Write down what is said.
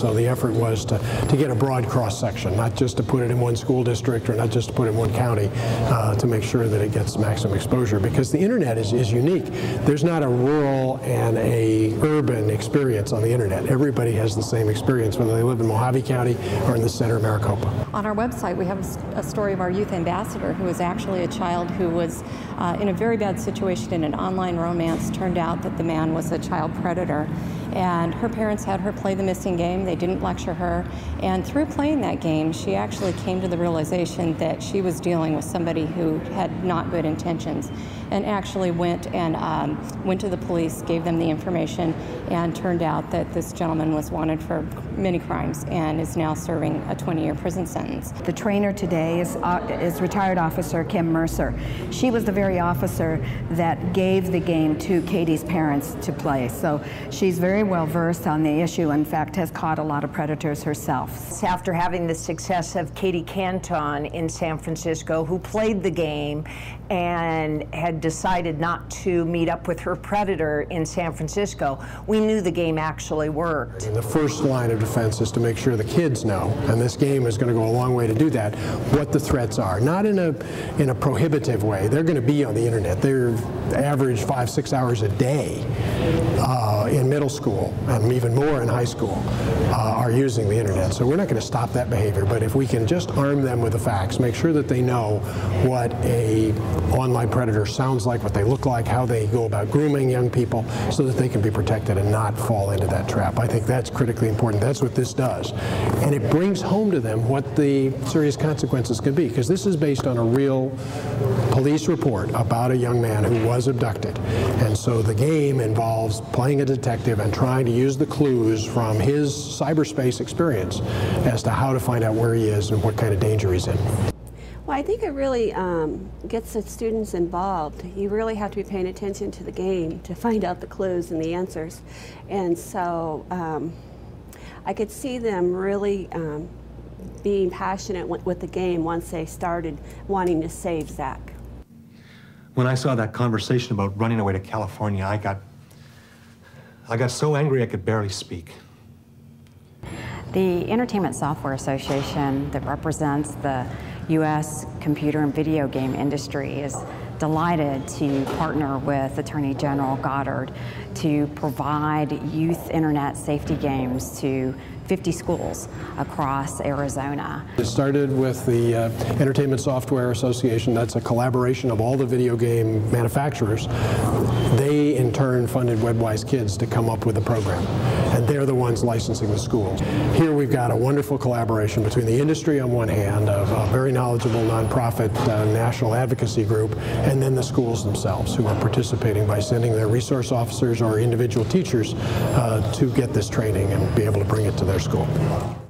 so the effort was to get a broad cross-section, not just to put it in one school district or not just to put it in one county, to make sure that it gets maximum exposure, because the internet is unique. There's not a rural and a urban experience on the internet. Everybody has the same experience, whether they live in Mojave County or in the center of Maricopa. On our website, we have a story of our youth ambassador who was actually a child who was in a very bad situation in an online romance. Turned out that the man was a child predator, and her parents had her play the missing game. They didn't lecture her, and through playing that game, she actually came to the realization that she was dealing with somebody who had not good intentions, and actually went to the police, gave them the information, and turned out that this gentleman was wanted for many crimes and is now serving a 20-year prison sentence. The trainer today is retired officer Kim Mercer. She was the very officer that gave the game to Katie's parents to play, so she's very well versed on the issue. In fact, has caught a lot of predators herself. After having the success of Katie Canton in San Francisco, who played the game and had decided not to meet up with her predator in San Francisco, we knew the game actually worked. And the first line of defense is to make sure the kids know, and this game is going to go a long way to do that, what the threats are. Not in a prohibitive way. They're going to be on the internet. They're average 5-6 hours a day in middle school, and even more in high school, are using the internet. So we're not going to stop that behavior, but if we can just arm them with the facts, make sure that they know what a online predator sounds like, what they look like, how they go about grooming young people, so that they can be protected and not fall into that trap. I think that's critically important. That's what this does. And it brings home to them what the serious consequences can be, because this is based on a real police report about a young man who was abducted. And so the game involves playing a detective and trying to use the clues from his cyberspace experience as to how to find out where he is and what kind of danger he's in. Well, I think it really gets the students involved. You really have to be paying attention to the game to find out the clues and the answers. And so I could see them really being passionate with the game once they started wanting to save Zach. When I saw that conversation about running away to California, I got so angry I could barely speak. The Entertainment Software Association that represents the U.S. computer and video game industry is delighted to partner with Attorney General Goddard to provide youth internet safety games to 50 schools across Arizona. It started with the Entertainment Software Association. That's a collaboration of all the video game manufacturers. They, in turn, funded WebWise Kids to come up with the program, and they're the ones licensing the schools. Here we've got a wonderful collaboration between the industry on one hand, of a very knowledgeable nonprofit national advocacy group, and then the schools themselves, who are participating by sending their resource officers or individual teachers to get this training and be able to bring it to their school.